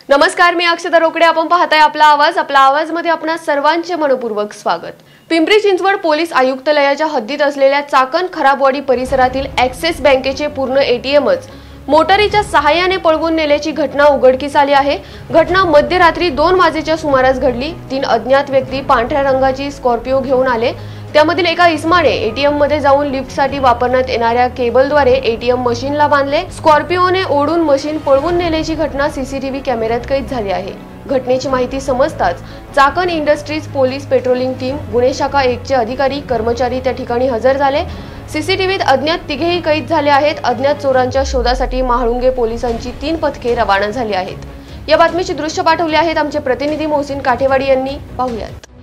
नमस्कार, मी अक्षता रोकडे. आपण पाहताय आपला आवाज मध्ये आपणा सर्वांचे मनपूर्वक स्वागत. पिंपरी चिंचवड पोलीस आयुक्तालयाच्या हद्दीत असलेल्या चाकण खराबवाडी परिसरातील ॲक्सिस बँकेचे पूर्ण एटीएमच मोटारीच्या सहाय्याने पळवून नेल्याची घटना उघडकीस आली आहे. घटना मध्यरात्री 2 वाजेच्या सुमारास घडली. 3 अज्ञात व्यक्ती पांढऱ्या रंगाची स्कॉर्पिओ घेऊन आले. त्यामधील एका इस्माने एटीएम मध्ये जाऊन लिफ्टसाठी वापरण्यात येणाऱ्या केबलद्वारे एटीएम मशीनला बांधले. स्कॉर्पिओने ओढून मशीन पळवून नेल्याची घटना सीसीटीव्ही कॅमेऱ्यात कैद झाली आहे. घटनेची माहिती समजताच Chakan industries police patrolling team, गुन्हे शाखा 1 चे अधिकारी कर्मचारी त्या ठिकाणी हजर झाले. सीसीटीव्हीत अज्ञात तिघेही कैद झाले आहेत. अज्ञात चोरांच्या शोधासाठी महाळुंगे पोलिसांची 3 पथके रवाना झाली आहेत. या बातमीची दृश्य पाठवली आहेत आमचे प्रतिनिधी मोहसिन काठेवाडी यांनी. पाहूयात.